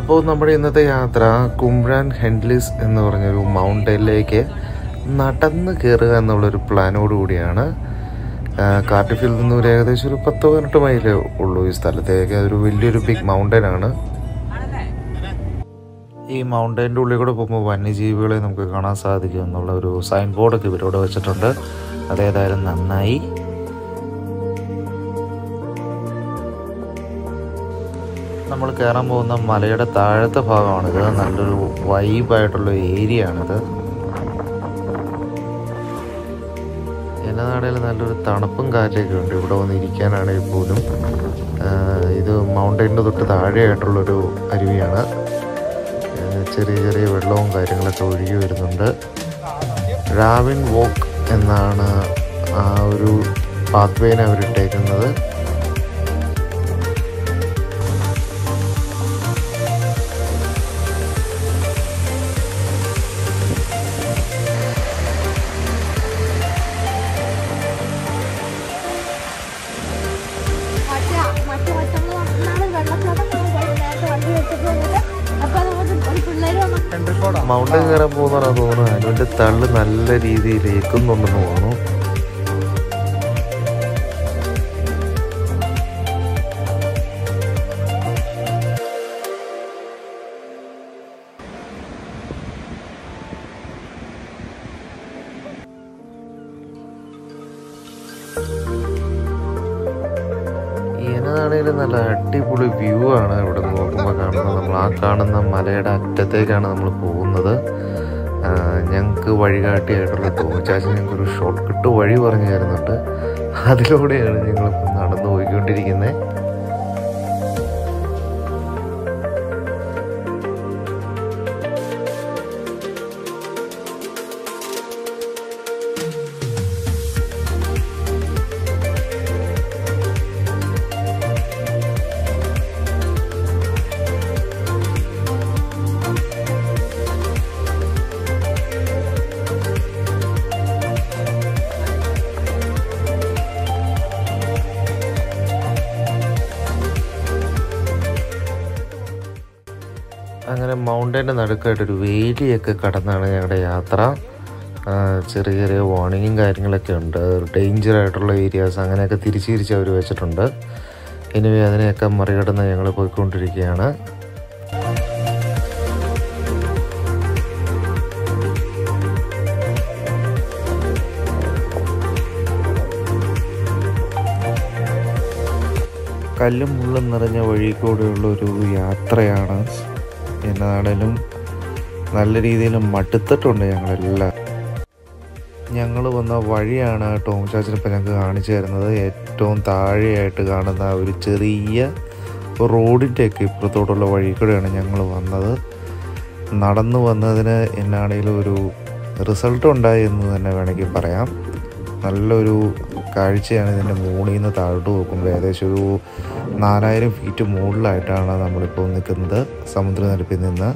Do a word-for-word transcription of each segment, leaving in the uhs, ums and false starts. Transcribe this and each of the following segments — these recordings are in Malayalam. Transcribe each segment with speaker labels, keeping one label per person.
Speaker 1: അപ്പോൾ നമ്മുടെ ഇന്നത്തെ യാത്ര കുമ്രാൻ ഹെൻഡ്ലിസ് എന്ന് പറഞ്ഞൊരു മൗണ്ടനിലേക്ക് നടന്ന് കയറുക എന്നുള്ളൊരു പ്ലാനോട് കൂടിയാണ്. കാർട്ടിഫിൽ നിന്ന് ഒരു ഏകദേശം ഒരു പത്ത് പതിനെട്ട് മൈലേ ഉള്ളൂ ഈ സ്ഥലത്തേക്ക്. അതൊരു വലിയൊരു ബിഗ് മൗണ്ടനാണ്. ഈ മൗണ്ടൻ്റെ ഉള്ളിൽ കൂടെ പോകുമ്പോൾ വന്യജീവികളെ നമുക്ക് കാണാൻ സാധിക്കും എന്നുള്ള ഒരു സൈൻ ബോർഡൊക്കെ ഇവരോട് വെച്ചിട്ടുണ്ട്. അതേതായാലും നന്നായി. നമ്മൾ കയറാൻ പോകുന്ന മലയുടെ താഴത്തെ ഭാഗമാണിത്. നല്ലൊരു വൈബായിട്ടുള്ള ഏരിയ ആണിത്. എന്നതാണേലും നല്ലൊരു തണുപ്പും കാറ്റൊക്കെ ഉണ്ട് ഇവിടെ വന്നിരിക്കാനാണെങ്കിൽ പോലും. ഇത് മൗണ്ടൈൻ്റെ തൊട്ട് താഴെയായിട്ടുള്ളൊരു അരുവിയാണ്. ചെറിയ ചെറിയ വെള്ളവും കാര്യങ്ങളൊക്കെ ഒഴുകി വരുന്നുണ്ട്. രാവിൻ വോക്ക് എന്നാണ് ആ ഒരു പാത്ത് വേനെ അവരിട്ടേക്കുന്നത്. മൗണ്ടൻ കയറാൻ പോകുന്നതാണ് തോന്നുന്നു. അനുവിൻ്റെ തള്ളു നല്ല രീതിയിൽ ഏക്കുന്നുണ്ടെന്ന് തോന്നുന്നു. എന്നതാണേലും നല്ല അടിപൊളി വ്യൂ ആണ് ഇവിടെ നോക്കുമ്പോൾ കാണുന്നത്. നമ്മൾ ആ കാണുന്ന മലയുടെ അറ്റത്തേക്കാണ് നമ്മൾ പോകുന്നത്. ഞങ്ങൾക്ക് വഴികാട്ടിയായിട്ടുള്ള തോച്ചാച്ചൻ ഞങ്ങൾക്കൊരു ഷോർട്ട് കട്ട് വഴി പറഞ്ഞു തരുന്നുണ്ട്. അതിലൂടെയാണ് ഞങ്ങളിപ്പോൾ നടന്നു പോയിക്കൊണ്ടിരിക്കുന്നത്. അങ്ങനെ മൗണ്ടൻ്റെ നടുക്കായിട്ടൊരു വേലിയൊക്കെ കടന്നാണ് ഞങ്ങളുടെ യാത്ര. ചെറിയ ചെറിയ വാർണിങ്ങും കാര്യങ്ങളൊക്കെ ഉണ്ട്. ഡേഞ്ചറായിട്ടുള്ള ഏരിയാസ് അങ്ങനെയൊക്കെ തിരിച്ച് തിരിച്ച് അവർ വെച്ചിട്ടുണ്ട്. ഇനി അതിനെയൊക്കെ മറികടന്ന് ഞങ്ങൾ പോയിക്കൊണ്ടിരിക്കുകയാണ്. കല്ലും മുള്ളും നിറഞ്ഞ വഴി കൂടെയുള്ളൊരു യാത്രയാണ്. എന്നാണേലും നല്ല രീതിയിൽ മടുത്തിട്ടുണ്ട് ഞങ്ങളെല്ലാം. ഞങ്ങൾ വന്ന വഴിയാണ് ടോം ചാച്ചനിപ്പോൾ ഞങ്ങൾക്ക് കാണിച്ചു തരുന്നത്. ഏറ്റവും താഴെയായിട്ട് കാണുന്ന ഒരു ചെറിയ റോഡിൻ്റെയൊക്കെ ഇപ്പുറത്തോട്ടുള്ള വഴി കൂടെയാണ് ഞങ്ങൾ വന്നത്. നടന്നു വന്നതിന് എന്നാണേലും ഒരു റിസൾട്ട് ഉണ്ടായി എന്ന് തന്നെ വേണമെങ്കിൽ പറയാം. നല്ലൊരു കാഴ്ചയാണ്. ഇതിൻ്റെ മുകളിൽ നിന്ന് താഴോട്ട് നോക്കുമ്പോൾ ഏകദേശം ഒരു നാലായിരം ഫീറ്റ് മുകളിലായിട്ടാണ് നമ്മളിപ്പോൾ നിൽക്കുന്നത് സമുദ്രനിരപ്പിൽ നിന്ന്.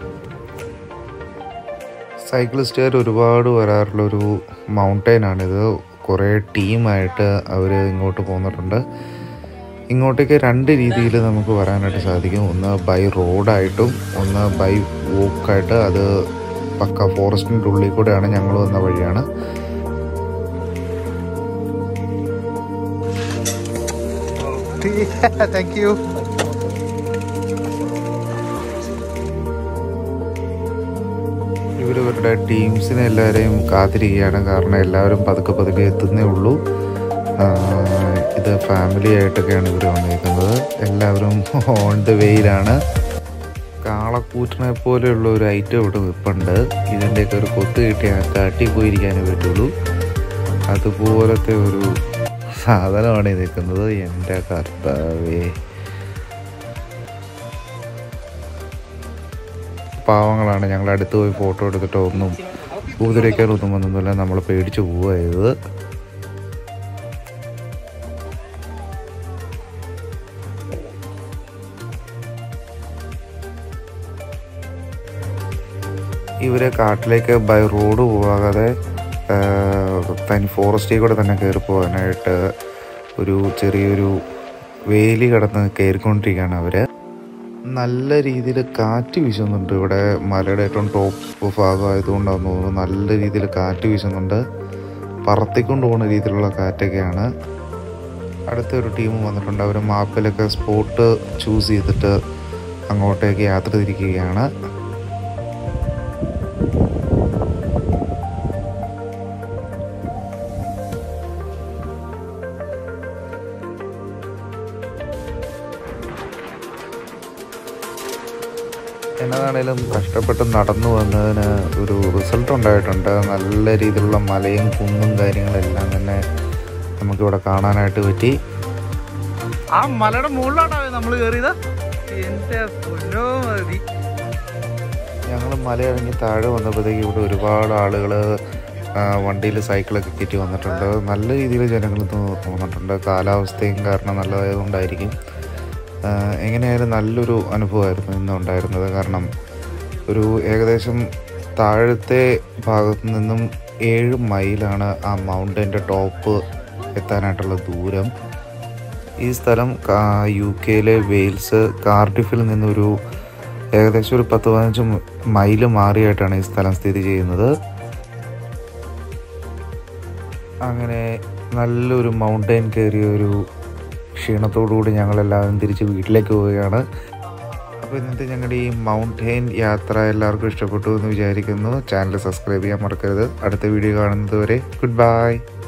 Speaker 1: സൈക്ലിസ്റ്റുകാർ ഒരുപാട് വരാറുള്ളൊരു മൗണ്ടൈനാണിത്. കുറേ ടീമായിട്ട് അവർ ഇങ്ങോട്ട് പോന്നിട്ടുണ്ട്. ഇങ്ങോട്ടേക്ക് രണ്ട് രീതിയിൽ നമുക്ക് വരാനായിട്ട് സാധിക്കും. ഒന്ന് ബൈ റോഡായിട്ടും ഒന്ന് ബൈ വോക്കായിട്ട്. അത് പക്ക ഫോറസ്റ്റിൻ്റെ ഉള്ളിൽ കൂടെയാണ് ഞങ്ങൾ വന്ന വഴിയാണ്.
Speaker 2: Thank you.
Speaker 1: ഇവരിവരുടെ ടീംസിനെ എല്ലാവരെയും കാത്തിരിക്കുകയാണ്. കാരണം എല്ലാവരും പതുക്കെ പതുക്കെ എത്തുന്നേ ഉള്ളൂ. ഇത് ഫാമിലി ആയിട്ടൊക്കെയാണ് ഇവർ വന്നിരിക്കുന്നത്. എല്ലാവരും ഓൺ ദ വേയിലാണ്. കാളക്കൂറ്റിനെ പോലെയുള്ള ഒരു ഐറ്റം ഇവിടെ വെപ്പുണ്ട്. ഇതിൻ്റെയൊക്കെ ഒരു കൊത്ത് കിട്ടിയാൽ കാട്ടി പോയിരിക്കാനേ പറ്റുള്ളൂ. അതുപോലത്തെ ഒരു സാധനമാണ് നിൽക്കുന്നത്. എൻ്റെ കർത്താവേ, പാവങ്ങളാണ്. ഞങ്ങൾ അടുത്ത് പോയി ഫോട്ടോ എടുത്തിട്ടോ ഒന്നും ഉപദ്രവിക്കാനൊന്നും വന്നൊന്നുമില്ല. നമ്മൾ പേടിച്ച് പോവുകയത്. ഇവരെ കാട്ടിലേക്ക് ബൈ റോഡ് പോകാതെ തനി ഫോറസ്റ്റിൽ കൂടെ തന്നെ കയറി പോകാനായിട്ട് ഒരു ചെറിയൊരു വേലി കടന്ന് കയറിക്കൊണ്ടിരിക്കുകയാണ് അവർ. നല്ല രീതിയിൽ കാറ്റ് വീശുന്നുണ്ട്. ഇവിടെ മലയുടെ ഏറ്റവും ടോപ്പ് ഭാഗമായതുകൊണ്ടാണെന്ന് തോന്നുന്നു നല്ല രീതിയിൽ കാറ്റ് വീശുന്നുണ്ട്. പറത്തിക്കൊണ്ട് പോകുന്ന രീതിയിലുള്ള കാറ്റൊക്കെയാണ്. അടുത്തൊരു ടീം വന്നിട്ടുണ്ട്. അവർ മാപ്പിലൊക്കെ സ്പോട്ട് ചൂസ് ചെയ്തിട്ട് അങ്ങോട്ടേക്ക് യാത്ര തിരിക്കുകയാണ്. എന്നതാണേലും കഷ്ടപ്പെട്ട് നടന്നു വന്നതിന് ഒരു റിസൾട്ട് ഉണ്ടായിട്ടുണ്ട്. നല്ല രീതിയിലുള്ള മലയും കുന്നും കാര്യങ്ങളെല്ലാം തന്നെ നമുക്കിവിടെ കാണാനായിട്ട് പറ്റി.
Speaker 2: ആ മലയുടെ മുകളിലാണോ നമ്മൾ കയറിയത്? എൻ്റെ പൊന്നോ മതി.
Speaker 1: ഞങ്ങൾ മലയിറങ്ങി താഴെ വന്നപ്പോഴത്തേക്ക് ഇവിടെ ഒരുപാട് ആളുകൾ വണ്ടിയിൽ സൈക്കിളൊക്കെ കയറ്റി വന്നിട്ടുണ്ട്. നല്ല രീതിയിൽ ജനങ്ങൾ തോന്നിട്ടുണ്ട്. കാലാവസ്ഥയും കാരണം നല്ലതായതുകൊണ്ടായിരിക്കും. എങ്ങനെയായാലും നല്ലൊരു അനുഭവമായിരുന്നു ഇന്നുണ്ടായിരുന്നത്. കാരണം ഒരു ഏകദേശം താഴത്തെ ഭാഗത്തു നിന്നും ഏഴ് മൈലാണ് ആ മൗണ്ടൻ്റെ ടോപ്പ് എത്താനായിട്ടുള്ള ദൂരം. ഈ സ്ഥലം യു കെയിലെ വെയിൽസ് കാർഡിഫിൽ നിന്നൊരു ഏകദേശം ഒരു പത്ത് പതിനഞ്ച് മൈല് മാറിയായിട്ടാണ് ഈ സ്ഥലം സ്ഥിതി ചെയ്യുന്നത്. അങ്ങനെ നല്ലൊരു മൗണ്ടൈൻ കയറിയ ഒരു ക്ഷീണത്തോടുകൂടി ഞങ്ങളെല്ലാവരും തിരിച്ച് വീട്ടിലേക്ക് പോവുകയാണ്. അപ്പോൾ ഇന്നത്തെ ഞങ്ങളുടെ ഈ മൗണ്ടൈൻ യാത്ര എല്ലാവർക്കും ഇഷ്ടപ്പെട്ടു എന്ന് വിചാരിക്കുന്നു. ചാനൽ സബ്സ്ക്രൈബ് ചെയ്യാൻ മറക്കരുത്. അടുത്ത വീഡിയോ കാണുന്നത് വരെ ഗുഡ് ബൈ.